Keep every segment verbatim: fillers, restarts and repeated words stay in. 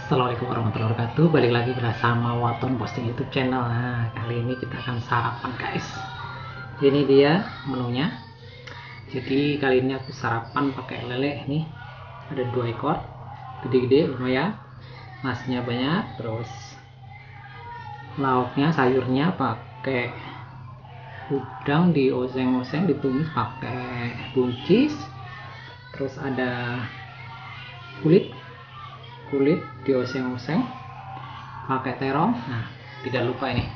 Assalamualaikum warahmatullahi wabarakatuh. Balik lagi bersama Waton Posting YouTube channel. Nah, kali ini kita akan sarapan, guys. Ini dia menunya. Jadi kali ini aku sarapan pakai lele nih. Ada dua ekor, gede-gede lumayan. Nasinya banyak, terus lauknya, sayurnya pakai udang di oseng-oseng, ditumis pakai buncis. Terus ada kulit kulit dioseng-oseng pakai terong. Nah, tidak lupa ini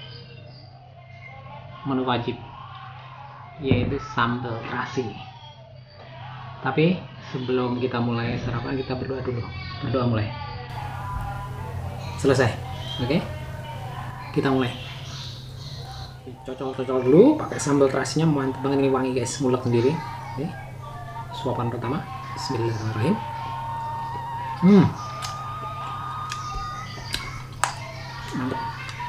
menu wajib, yaitu sambal terasi. Tapi sebelum kita mulai sarapan, kita berdoa dulu. Berdoa mulai. Selesai. Oke, kita mulai. Cocol-cocol dulu pakai sambal terasinya, mantap banget ini, wangi guys, mulek sendiri. Oke, suapan pertama. Bismillahirrahmanirrahim. Hmm, mantap.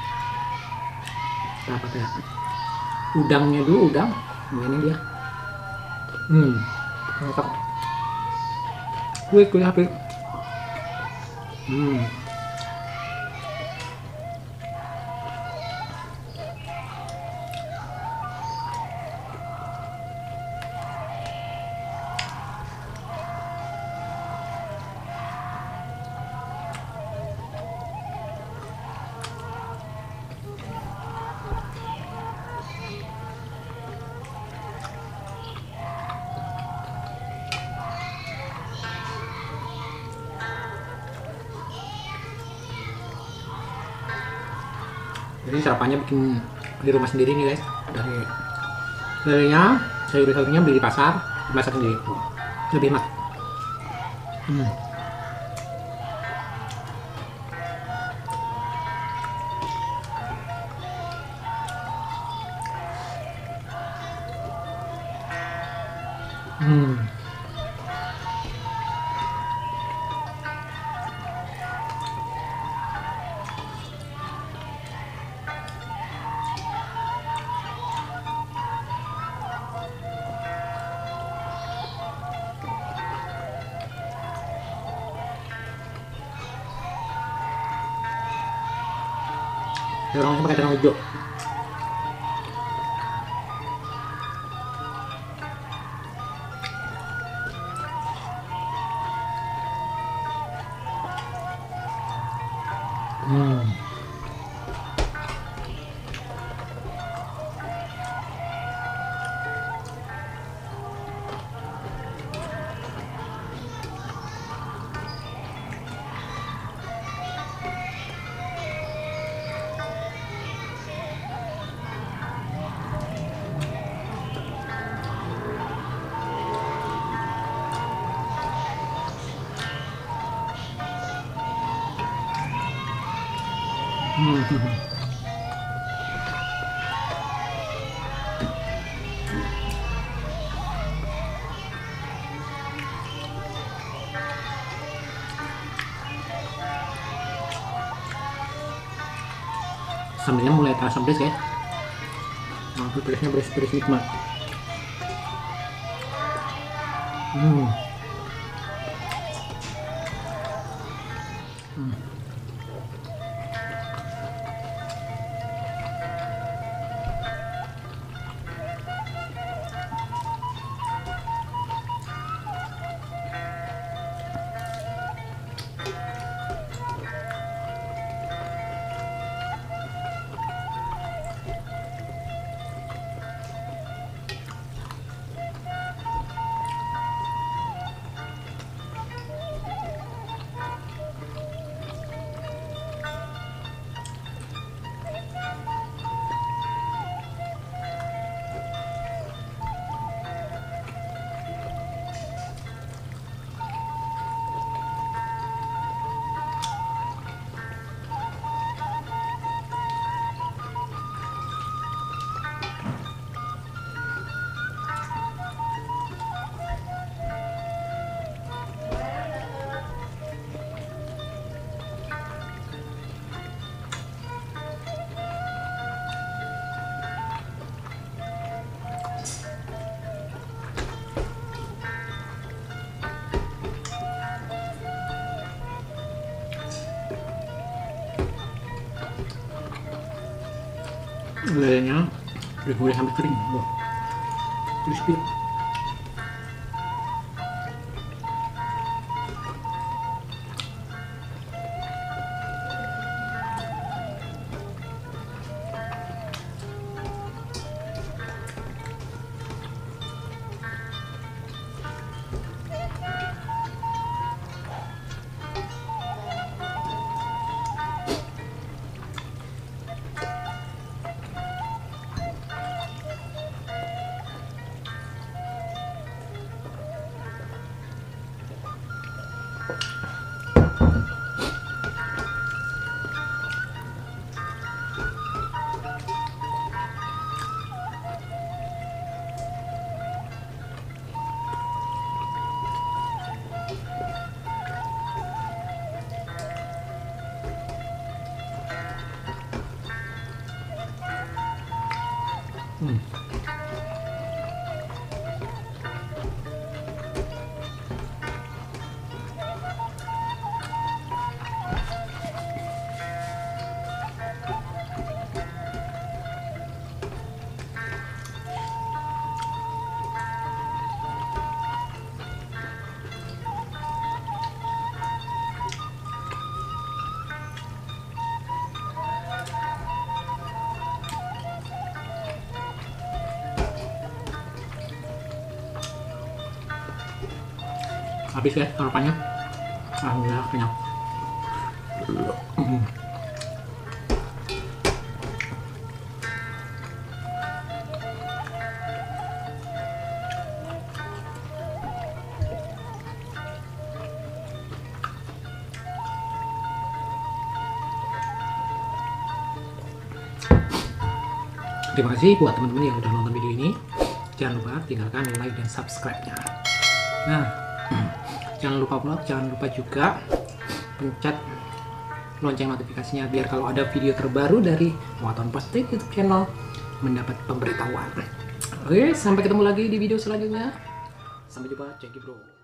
Dapat ya. Udangnya dulu, udang. Nah, ini dia. Hmm, mantap. Kue kue apa? Hmm. Jadi sarapannya bikin di rumah sendiri nih guys. Dari lelenya, sayur-sayurnya beli di pasar, dimasak sendiri, lebih enak. Hmm. Hmm. Terongnya pakai terong hijau. Hmm. Hmm. Sambalnya mulai terasa pedas guys. Nah, pedasnya beres-beres nikmat. Hmm. Hmm. Lelenya digoreng sampai kering. Wah, crispy. Hmm. Habis ya sarapannya. Alhamdulillah kenyang. Hmm. Terima kasih buat teman-teman yang udah nonton video ini. Jangan lupa tinggalkan like dan subscribe-nya. Nah, jangan lupa upload, jangan lupa juga pencet lonceng notifikasinya biar kalau ada video terbaru dari Waton Positif YouTube channel mendapat pemberitahuan. Oke, sampai ketemu lagi di video selanjutnya. Sampai jumpa, thank you bro.